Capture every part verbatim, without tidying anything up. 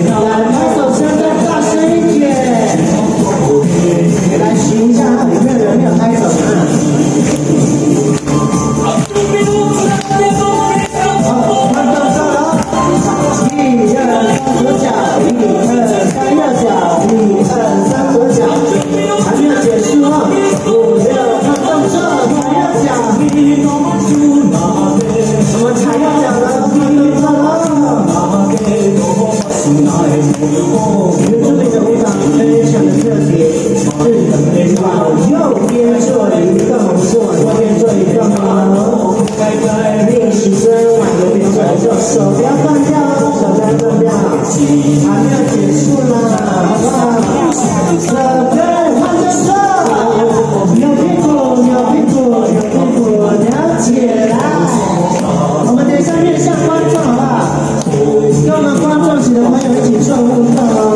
来，拍手声再大声一点。来寻一下，有没有人没有拍手啊？好，换动作了，一二三左脚，一二三右脚，一二三左脚，还没有结束啊！五六换动作，换右脚。我们踩右脚了，换动作了。原住民的舞蹈非常的特别，是往右边做移动，是往右边做移动哦。练习生往右边做移动，手不要断掉哦，手不要断掉，还没有结束呢，好不好？手跟换动作，扭屁股，扭屁股，扭屁股，了起来。我们等一下面向观众，好不好？跟我们观众席的朋友一起做互动哦。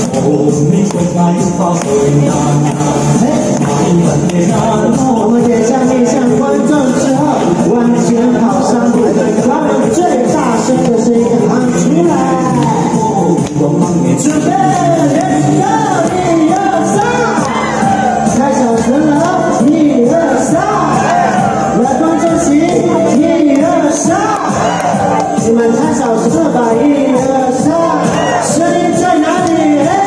我们等一下面向观众之后，往前跑三步，把我们最大声的声音喊出来。准备，一二三，开手声了，一二三，来观众席，一二三，你们开手声了吧？一二三，声音在哪里？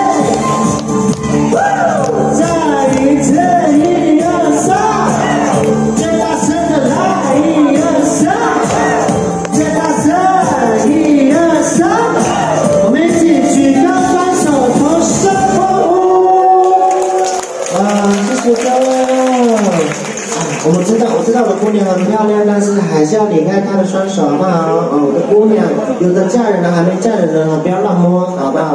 再一次，一二三，最大声的来，一二三，最大声，一二三，我们一起举高双手，同声欢呼。哇，谢谢各位。我们知道，我知道我的姑娘很漂亮，但是还是要离开她的双手，好不好？哦，我的姑娘，有的嫁人了，还没嫁人呢，不要乱摸，好吧？